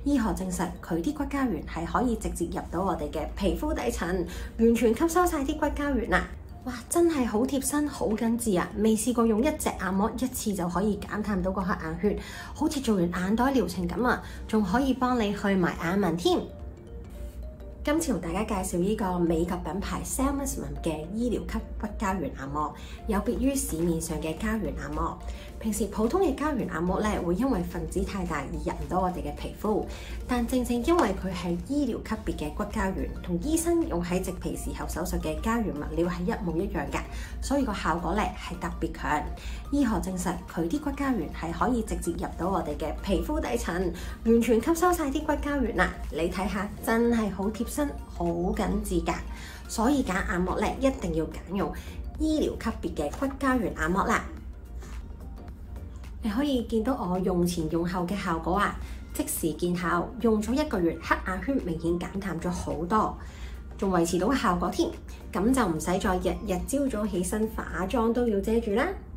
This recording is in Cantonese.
醫學證實佢啲骨膠原係可以直接入到我哋嘅皮膚底層，完全吸收晒啲骨膠原啦！哇，真係好貼身，好緊緻啊！未試過用一隻眼膜一次就可以減淡到個黑眼圈，好似做完眼袋療程咁啊！仲可以幫你去埋眼紋添。今次同大家介紹呢個美國品牌 Salmesman 嘅醫療級骨膠原眼膜，有別於市面上嘅膠原眼膜。平時普通嘅膠原眼膜咧，會因為分子太大而入唔到我哋嘅皮膚，但正正因為佢係醫療級別嘅骨膠原，同醫生用喺植皮時候手術嘅膠原物料係一模一樣嘅，所以個效果咧係特別強。醫學證實佢啲骨膠原係可以直接入到我哋嘅皮膚底層，完全吸收晒啲骨膠原啦！你睇下，真係好貼身，好緊緻㗎。所以揀眼膜咧，一定要揀用醫療級別嘅骨膠原眼膜啦。你可以見到我用前用後嘅效果啊，即時見效，用咗1個月，黑眼圈明顯減淡咗好多，仲維持到效果添，咁就唔使再日日朝早起身化妝都要遮住啦。